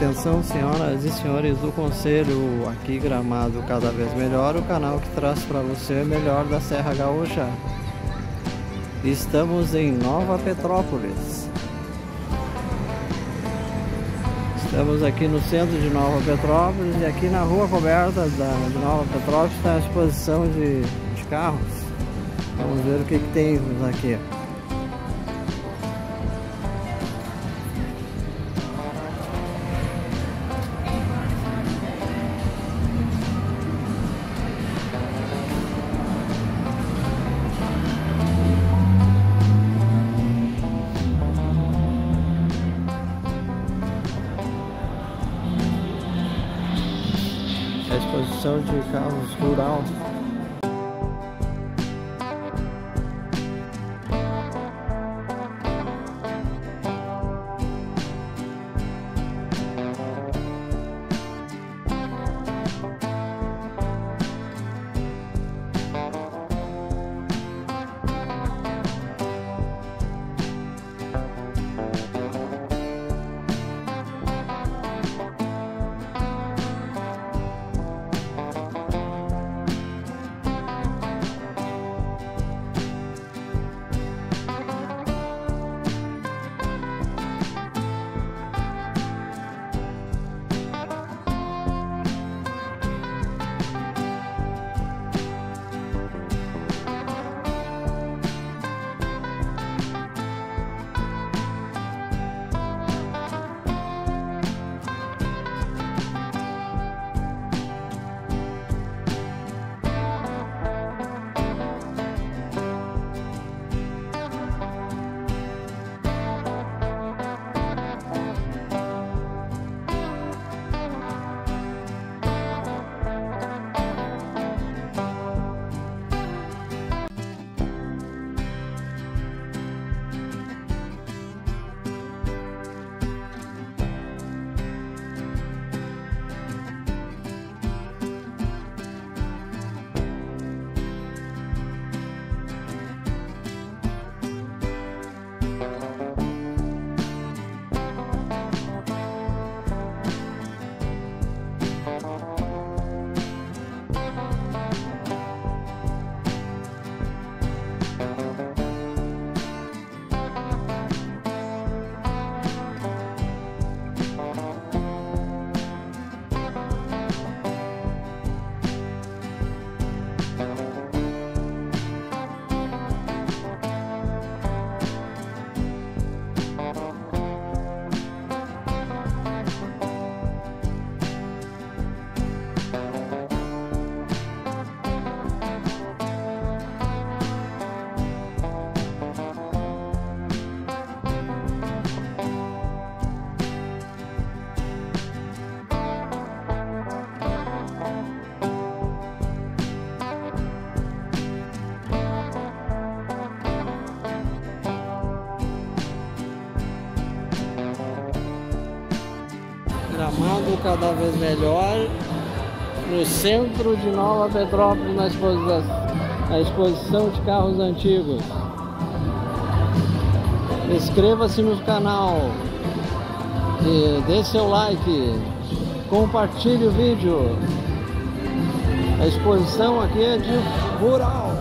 Atenção, senhoras e senhores do Conselho, aqui Gramado Cada Vez Melhor, o canal que traz para você o melhor da Serra Gaúcha. Estamos em Nova Petrópolis. Estamos aqui no centro de Nova Petrópolis e aqui na rua coberta de Nova Petrópolis está a exposição de carros. Vamos ver o que tem aqui. A exposição de carros rural. Gramado Cada Vez Melhor, no centro de Nova Petrópolis, na exposição de carros antigos. Inscreva-se no canal, e dê seu like, compartilhe o vídeo. A exposição aqui é de rural.